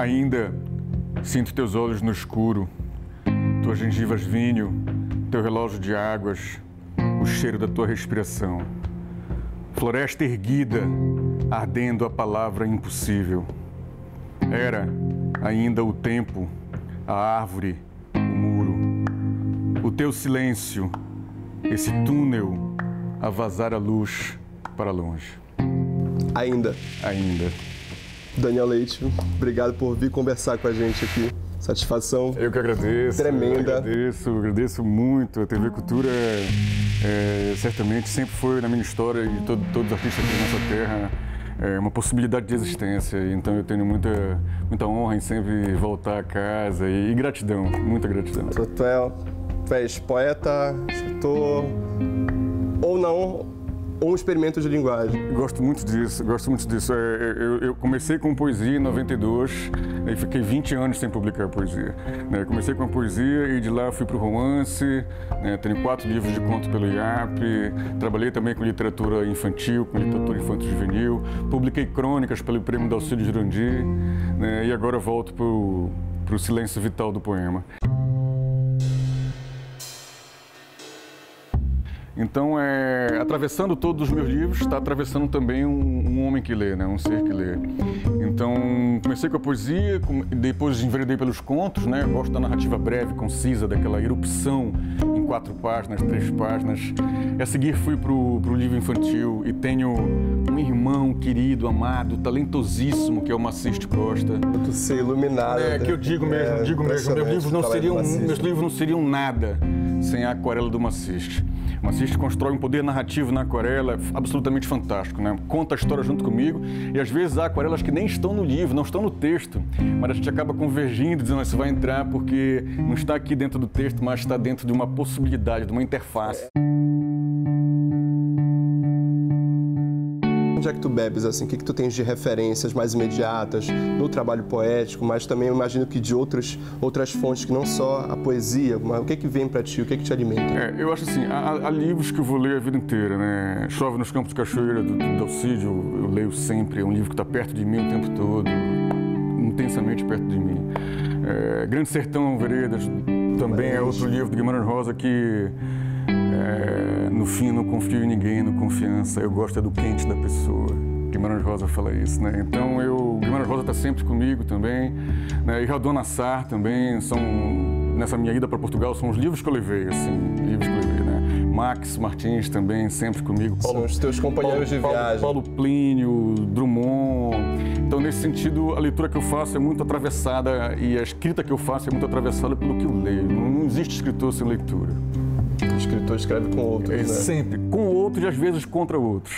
Ainda sinto teus olhos no escuro, tuas gengivas vinho, teu relógio de águas, o cheiro da tua respiração. Floresta erguida, ardendo a palavra impossível. Era ainda o tempo, a árvore, o muro. O teu silêncio, esse túnel a vazar a luz para longe. Ainda. Daniel Leite, obrigado por vir conversar com a gente aqui. Satisfação. Eu que agradeço. Tremenda. Agradeço muito. A TV Cultura certamente sempre foi na minha história e de todos os artistas aqui da nossa terra uma possibilidade de existência. Então eu tenho muita honra em sempre voltar a casa e gratidão, muita gratidão. Tu és poeta, escritor ou não? Ou um experimento de linguagem? Gosto muito disso. Eu comecei com poesia em 92 e fiquei 20 anos sem publicar poesia. Comecei com a poesia e de lá fui para o romance, tenho 4 livros de conto pelo IAP, trabalhei também com literatura infantil, com literatura infanto-juvenil, publiquei crônicas pelo Prêmio Dalcídio Jurandir, e agora volto para o silêncio vital do poema. Então, atravessando todos os meus livros, está atravessando também um homem que lê, um ser que lê. Então, comecei com a poesia, depois enveredei pelos contos, Gosto da narrativa breve, concisa, daquela erupção em 4 páginas, 3 páginas. A seguir fui para o livro infantil e tenho um irmão querido, amado, talentosíssimo, que é o Maciste Costa. Tu ser iluminado. Que eu digo mesmo, meus livros não seriam nada sem a aquarela do Maciste. O Maciste constrói um poder narrativo na aquarela absolutamente fantástico, Conta a história junto comigo e às vezes há aquarelas que nem estão no livro, não estão no texto, mas a gente acaba convergindo, dizendo que isso vai entrar porque não está aqui dentro do texto, mas está dentro de uma possibilidade, de uma interface. Onde é que tu bebes, assim? O que tu tens de referências mais imediatas no trabalho poético, mas também eu imagino que de outras fontes que não só a poesia, mas o que vem para ti, o que te alimenta? Eu acho assim, há livros que eu vou ler a vida inteira, Chove nos Campos de Cachoeira, do Dalcídio, eu leio sempre, é um livro que está perto de mim o tempo todo, intensamente perto de mim. Grande Sertão Veredas, também é outro livro de Guimarães Rosa que... no fim, não confio em ninguém, no confiança, eu gosto do quente da pessoa. Guimarães Rosa fala isso, Então, Guimarães Rosa está sempre comigo também, E Radon Nassar também, nessa minha ida para Portugal, são os livros que eu levei, Max Martins também, sempre comigo. São os teus companheiros de viagem. Paulo Plínio, Drummond. Então, nesse sentido, a leitura que eu faço é muito atravessada e a escrita que eu faço é muito atravessada pelo que eu leio. Não existe escritor sem leitura. O escritor escreve com outros, Sempre, com outros e às vezes contra outros.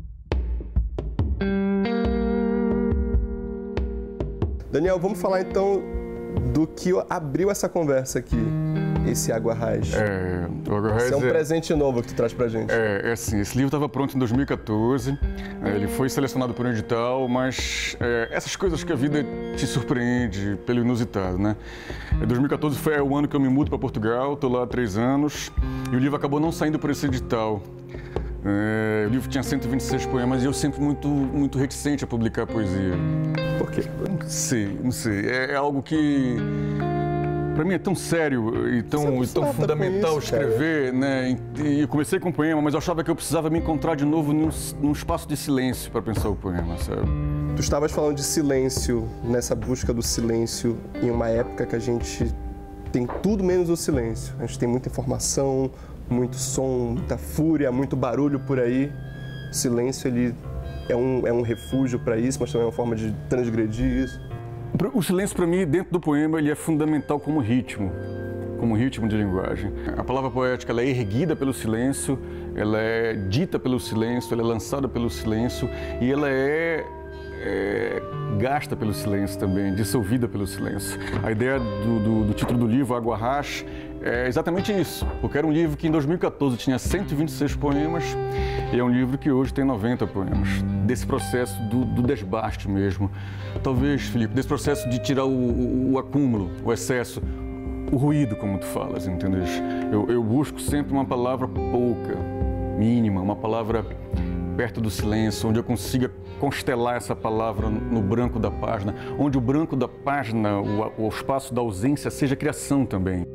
Daniel, vamos falar então do que abriu essa conversa aqui, esse Água Raiz. O Água Raiz esse é um presente novo que tu traz pra gente. Assim, esse livro estava pronto em 2014, ele foi selecionado por um edital, mas essas coisas que a vida te surpreende pelo inusitado, 2014 foi o ano que eu me mudo para Portugal, estou lá há 3 anos, e o livro acabou não saindo por esse edital. O livro tinha 126 poemas e eu sempre muito reticente a publicar poesia. Por quê? Não sei. É algo que, para mim, é tão sério e tão fundamental escrever, E eu comecei com um poema, mas eu achava que eu precisava me encontrar de novo num espaço de silêncio para pensar o poema, sabe? Tu estavas falando de silêncio, nessa busca do silêncio, em uma época que a gente tem tudo menos o silêncio. A gente tem muita informação, muito som, muita fúria, muito barulho por aí. O silêncio, ele é um refúgio para isso, mas também é uma forma de transgredir isso. O silêncio, para mim, dentro do poema, ele é fundamental como ritmo de linguagem. A palavra poética, ela é erguida pelo silêncio, ela é dita pelo silêncio, ela é lançada pelo silêncio e ela é gasta pelo silêncio também, dissolvida pelo silêncio. A ideia do título do livro, Água Raiz, é exatamente isso, porque era um livro que em 2014 tinha 126 poemas e é um livro que hoje tem 90 poemas. Desse processo do desbaste mesmo. Talvez, Felipe, desse processo de tirar o acúmulo, o excesso, o ruído, como tu falas, entendeu? Eu busco sempre uma palavra pouca, mínima, uma palavra perto do silêncio, onde eu consiga constelar essa palavra no branco da página, onde o branco da página, o espaço da ausência, seja criação também.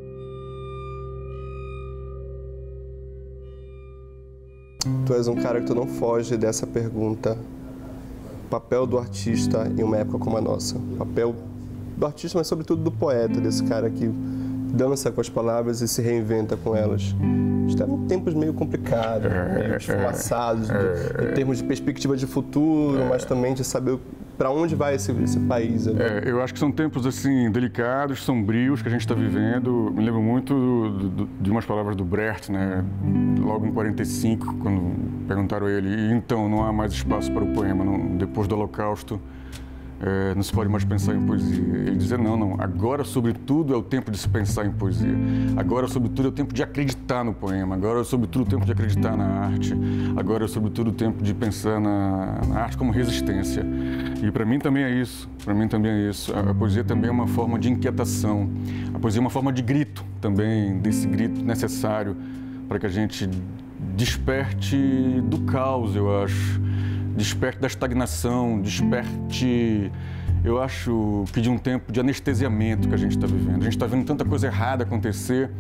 Tu és um cara que tu não foge dessa pergunta. Papel do artista em uma época como a nossa. Papel do artista, mas sobretudo do poeta, desse cara que dança com as palavras e se reinventa com elas. Está em tempos meio complicados, meio esfumaçados, em termos de perspectiva de futuro, mas também de saber para onde vai esse país. Eu acho que são tempos assim delicados, sombrios que a gente está vivendo. Me lembro muito de umas palavras do Brecht, né? Logo em 45, quando perguntaram a ele: então não há mais espaço para o poema, não, depois do Holocausto não se pode mais pensar em poesia. Ele dizia: não, agora sobretudo é o tempo de se pensar em poesia. Agora sobretudo é o tempo de acreditar no poema. Agora sobretudo é o tempo de acreditar na arte. Agora sobretudo o tempo de pensar na arte como resistência. E para mim também é isso. Para mim também é isso. A poesia também é uma forma de inquietação. A poesia é uma forma de grito também, desse grito necessário para que a gente desperte do caos, eu acho. Desperte da estagnação, desperte, eu acho que de um tempo de anestesiamento que a gente está vivendo. A gente está vendo tanta coisa errada acontecer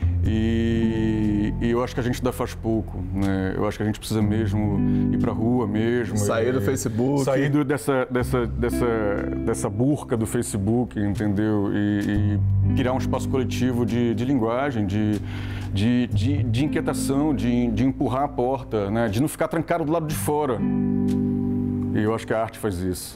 e eu acho que a gente ainda faz pouco, né? Eu acho que a gente precisa mesmo ir para a rua mesmo. Sair do Facebook. Sair dessa burca do Facebook, entendeu? E criar um espaço coletivo de linguagem, de inquietação, de empurrar a porta, né? De não ficar trancado do lado de fora. E eu acho que a arte faz isso.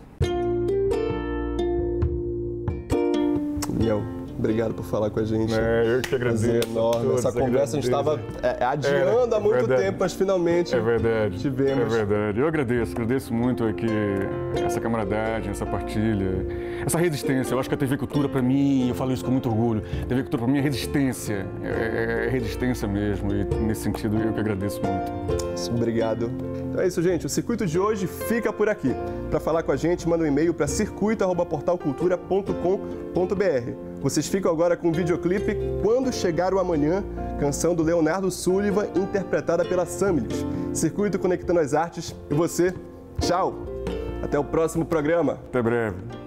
Obrigado por falar com a gente. Eu que agradeço. Prazer enorme. Essa conversa a gente estava adiando há muito tempo, mas finalmente tivemos. É verdade. Eu agradeço muito aqui essa camaradagem, essa partilha, essa resistência. Eu acho que a TV Cultura, para mim, eu falo isso com muito orgulho, a TV Cultura, para mim, é resistência. É resistência mesmo. E nesse sentido, eu que agradeço muito. Obrigado. Então é isso, gente. O Circuito de hoje fica por aqui. Para falar com a gente, manda um e-mail para circuito@portalcultura.com.br. Vocês ficam agora com o videoclipe Quando Chegar o Amanhã, canção do Leonardo Sullivan, interpretada pela Samilis. Circuito conectando as artes. E você, tchau! Até o próximo programa. Até breve.